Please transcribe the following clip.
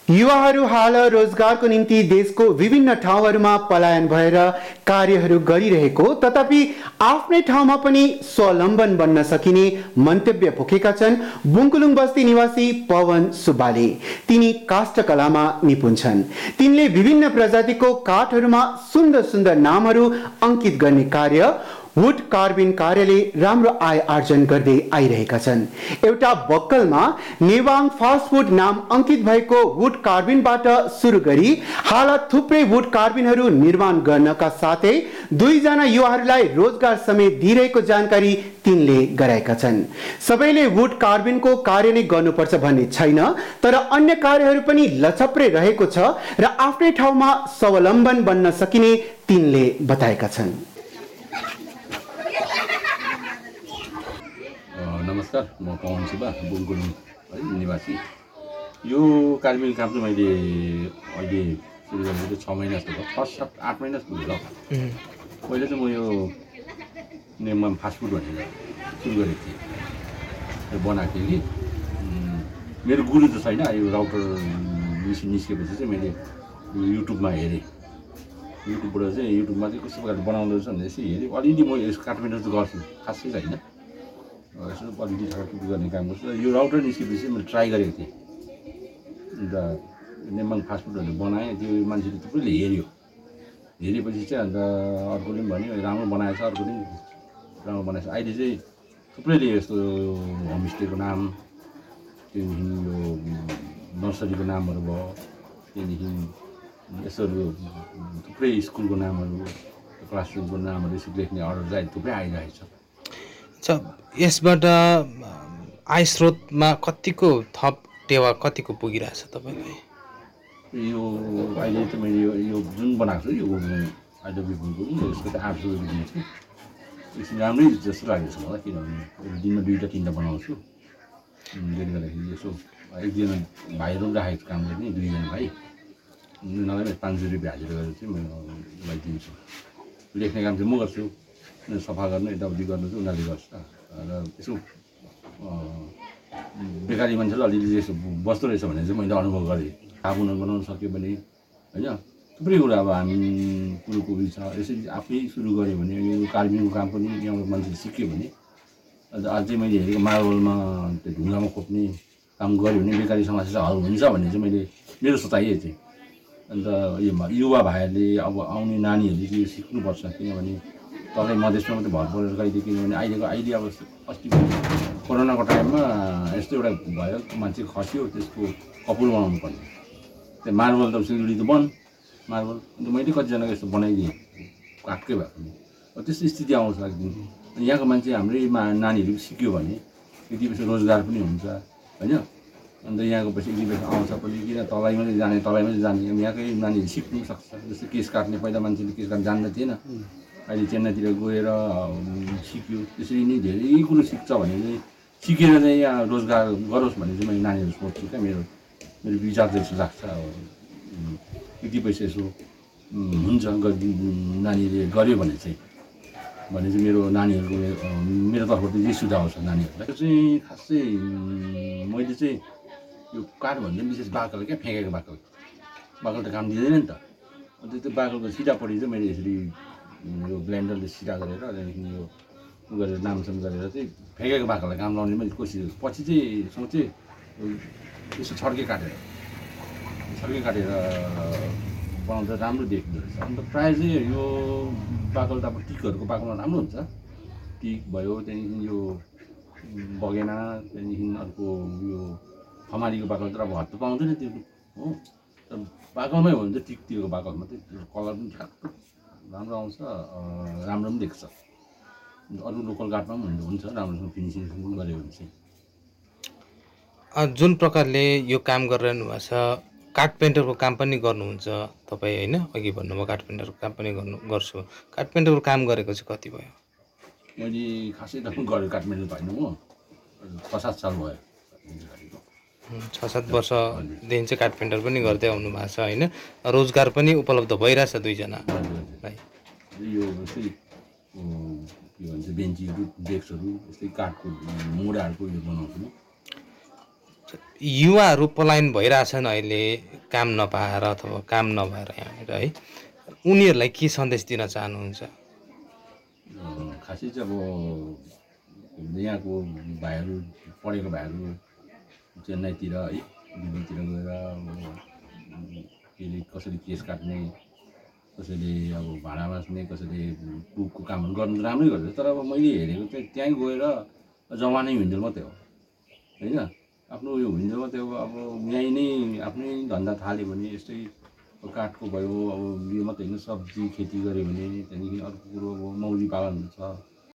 युवाहरू हाल रोजगारको निम्ति देशको विभिन्न ठाउँहरूमा पलायन भएर कार्यहरू गरिरहेको तथापि आफ्नै ठाउँमा पनि स्वावलम्बन बन्न सकिने मन्तव्य पोखेका छन् बुङ्कुलुङ बस्ती निवासी पवन सुब्बाले। तिनी काष्ठकलामा निपुण छन्। तिनले विभिन्न प्रजातिको काठहरूमा सुन्दर सुन्दर नामहरू अंकित गर्ने कार्य वुड कार्बिन कार्यले राम्रो आय आर्जन गर्दै आइरहेका छन्। एउटा बक्कलमा नेवाङ फास्ट फुड नाम अंकित भएको वुड कार्बिनबाट सुरु गरी हाल थुप्रै वुड कार्बिनहरू निर्माण गर्नका साथै दुईजना युवाहरूलाई रोजगार समेत दिइरहेको जानकारी तिनले गराएका छन्। सबैले वुड कार्बिनको कार्य नै गर्नुपर्छ भन्ने छैन, तर अन्य कार्यहरू पनि लछप्रे रहेको छ र आफ्नै ठाउँमा स्वावलम्बन बन्न सकिने तिनले बताएका छन्। नमस्कार, म पवन सुब्बा बुङ्कुलुङ निवासी। यो कार्बिन काम चाहिँ मैले अहिले सुरु गरेको 6 महिना जस्तो भयो, 7-8 महिना जस्तो भयो। पहिला चाहिँ म यो नेममा फास्ट फुड भनेर सुरु गरेको थिएँ, बनाएको थिएँ कि मेरो गुरु त छैन। यो राउटर निस्केपछि चाहिँ मैले युट्युबमा हेरेँ। युट्युबबाट चाहिँ युट्युबमा चाहिँ कस्तो प्रकारले बनाउँदो रहेछ भनेर यसो हेरेँ। अलिअलि म यस काठमाडौँ चाहिँ गर्छु, खासै छैन, यसो अलिअलि ठाडो गर्ने काम गर्छु। यो राउटर निस्केपछि मैले ट्राई गरेको थिएँ अन्त नेमाङ फास्ट फुडहरू बनाएँ। त्यो मान्छेले थुप्रैले हेरेपछि चाहिँ अन्त अर्कोले पनि भन्यो राम्रो बनाएछ, अर्कोले पनि राम्रो बनाएछ। अहिले चाहिँ थुप्रैले यस्तो होमस्टेको नाम, त्यहाँदेखि यो नर्सरीको नामहरू भयो, त्यहाँदेखि यस्तोहरू थुप्रै स्कुलको नामहरू, क्लासरुमको नामहरू यसरी लेख्ने अर्डर चाहिँ थुप्रै आइरहेको छ। अच्छा, यसबाट आय स्रोतमा कतिको थप टेवा कतिको पुगिरहेछ तपाईँलाई? यो अहिले त मैले यो जुन बनाएको छु यो आइडब्ल्यू फुलको यसको चाहिँ 800 रुपियाँ दिन्छु। एकछिन राम्रै जस्तो लागेको छ मलाई, किनभने दिनमा 2-3टा बनाउँछु। त्यसले गर्दाखेरि यसो एकजना भाइहरू पनि राखेको काम गर्ने, 2जना भाइ, उनीहरूलाई 500 रुपियाँ हाजिरा गरेर चाहिँ मैले दिन्छु। लेख्ने काम चाहिँ म गर्छु, सफा गर्नु यताउति गर्नु चाहिँ उनीहरूले गर्छ। र यसो बेकारी मान्छेले अलिअलि यसो बस्दो रहेछ भने चाहिँ मैले अनुभव गरेँ। साबुन बनाउन सक्यो भने होइन, थुप्रै कुरा अब हामी कुरोको उयो छ। यसरी आफै सुरु गऱ्यो भने यो कार्बिङको काम पनि यहाँबाट मान्छेले सिक्यो भने, अन्त अझै मैले हेरेको मार्बलमा त्यो ढुङ्गामा खोप्ने काम गऱ्यो भने बेकारी समस्या चाहिँ हल हुन्छ भन्ने चाहिँ मेरो सोचाइ चाहिँ। अन्त यो युवा भाइहरूले अब आउने नानीहरूले चाहिँ यो सिक्नुपर्छ, किनभने तलै मधेसमा मात्रै भर परेर कहिले, किनभने अहिले अब अस्ति कोरोनाको टाइममा यस्तो एउटा भयो, मान्छे खस्यो, त्यसको कपुर बनाउनु पर्ने। त्यो मार्बल त सिलगढी त बन्द मार्बल, अन्त मैले कतिजनाको यस्तो बनाइदिएँ काठकै भएको नि। त्यस्तो स्थिति आउँछ एकदिन। यहाँको मान्छे हाम्रै नानीहरू सिक्यो भने यति पछि रोजगार पनि हुन्छ होइन। अन्त यहाँको पछि यति पछि आउँछ पनि, किन तलाइमा जाने यहाँकै नानीहरू सिक्नु सक्छ। जस्तो केस काट्ने, पहिला मान्छेले केस काट्न जान्दै थिएन, अहिले चेन्नईतिर गएर सिक्यो। त्यसरी नै धेरै कुरो सिक्छ भने चाहिँ सिकेर चाहिँ यहाँ रोजगार गरोस् भन्ने चाहिँ मैले नानीहरू सोध्छु क्या। मेरो विचार चाहिँ यस्तो लाग्छ। यति पैसा यसो हुन्छ नानीले गर्यो भने चाहिँ मेरो नानीहरूको मेरो तर्फबाट यही सुझाव छ नानीहरूलाई। त्यो चाहिँ खासै मैले चाहिँ यो काठभन्दा विशेष बाकल क्या, फ्याँकेको बाकल त काम दिँदैन नि त। अन्त त्यो बाकलको सिधापट्टि चाहिँ मैले यसरी यो ब्लेन्डरले सिधा गरेर त्यहाँदेखि यो गरेर नामसम गरेर चाहिँ फ्याँकेको बाकललाई काम लाउने मैले कोसिस। पछि चाहिँ सोचेँ यसो छड्के काटेर बनाउँदा राम्रो देखिँदो रहेछ। अन्त प्रायः चाहिँ यो बाकल त अब टिकहरूको बाकलमा राम्रो हुन्छ, टिक भयो, त्यहाँदेखि यो बगेना, त्यहाँदेखि अर्को यो खमारीको बाकल त अब हत्तु पाउँदैन त्यो हो। तर बाकलमै हो भने चाहिँ टिकतिरको बाकलमा चाहिँ कलर पनि ठ्याक्क राम्रो आउँछ, राम्रो पनि देख्छ। अरू लोकल काठमा पनि हुन्छ, राम्रोसँग फिनिसिङ गऱ्यो भने चाहिँ। जुन प्रकारले यो काम गरिरहनु भएको छ, कार्पेन्टरको काम पनि गर्नुहुन्छ तपाईँ होइन? अघि भन्नुभयो कार्पेन्टरको काम पनि गर्छु। कार्पेन्टरको काम गरेको चाहिँ कति भयो? मैले खासै त गरेँ कार्पेन्टर त होइन, म 6-7 साल भयो। 6-7 वर्षदेखि चाहिँ कार्पेन्टर पनि गर्दै आउनु भएको छ होइन? रोजगार पनि उपलब्ध भइरहेछ दुईजनालाई। यो यस्तै के भन्छ बेन्चीहरू, डेस्कहरू, यस्तै काठको मुढाहरूको यो बनाउँछु म। युवाहरू पलायन भइरहेछन् अहिले, काम नपाएर अथवा काम नभएर यहाँनिर है उनीहरूलाई के सन्देश दिन चाहनुहुन्छ? खासै चाहिँ अब यहाँको भाइहरू पढेको भाइहरू चेन्नईतिर है दिल्लीतिर गएर अब के अरे कसरी केस काट्ने, कसैले अब भाडा बाँच्ने, कसैले कुकको कामहरू गर्नु त राम्रै गर्छ। तर अब मैले हेरेको चाहिँ त्यहीँ गएर जमानै हिँडेर मात्रै हो होइन, आफ्नो उयो हिँडेर मात्रै हो। अब यहीँ नै आफ्नै धन्दा थाल्यो भने यस्तै काठको भयो, अब यो मात्रै होइन सब्जी खेती गऱ्यो भने, त्यहाँदेखि अर्को कुरो अब मौरी पालन छ।